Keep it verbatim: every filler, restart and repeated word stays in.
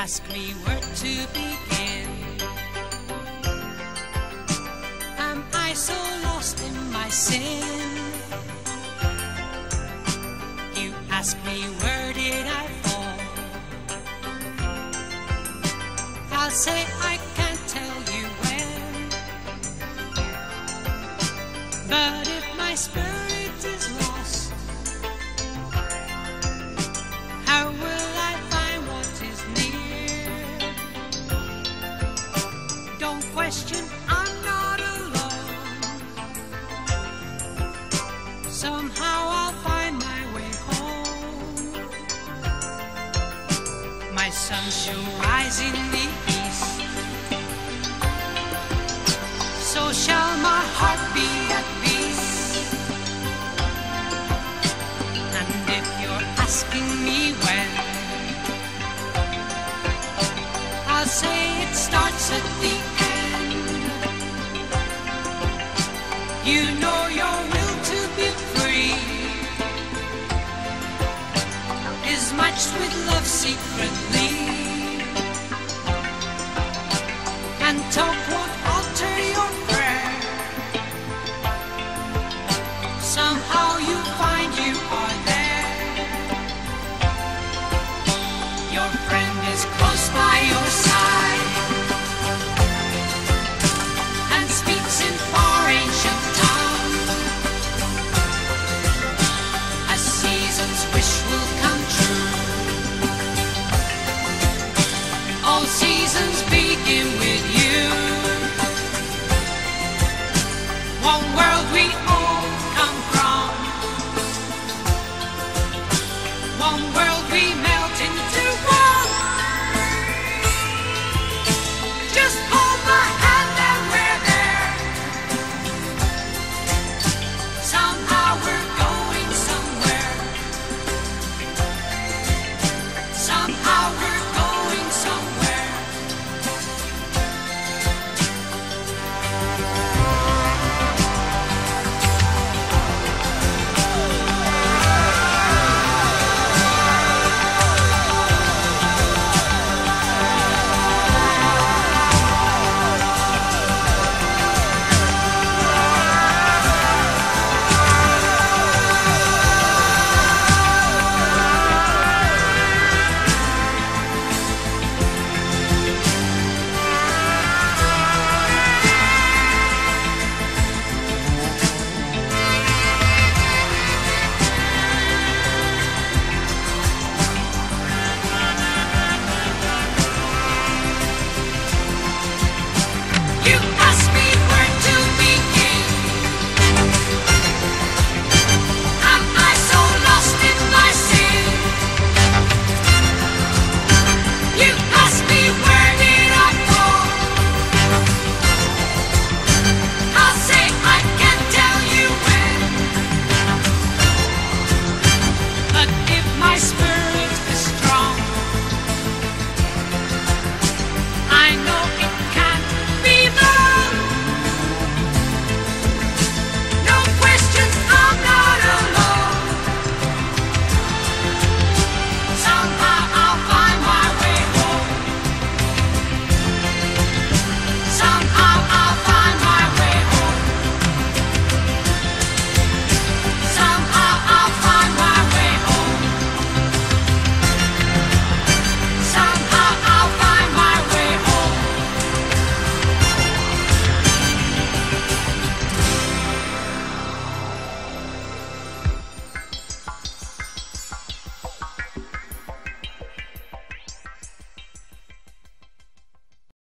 ask me where to begin. Am I so lost in my sin? You ask me where did I fall? I'll say I can't tell you when. But if my spirit is lost, how will I find what is near? Don't question, I'm not alone. Somehow I'll find my way home. My sun shall rise in the east, so shall my heart be at peace. And if you're asking me when, I'll say it starts at the end. You know your will to be free is matched with love secretly, and talk